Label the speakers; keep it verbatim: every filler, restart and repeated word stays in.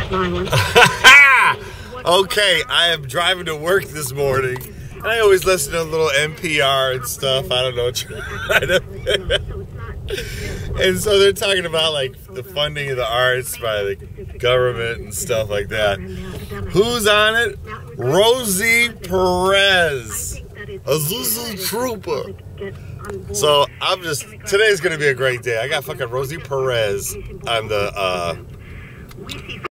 Speaker 1: Okay, I am driving to work this morning, and I always listen to a little N P R and stuff. I don't know, trying to. And so they're talking about like the funding of the arts by the government and stuff like that. Who's on it? Rosie Perez, a Zuzu trooper. So I'm just, today's gonna be a great day. I got fucking Rosie Perez on the uh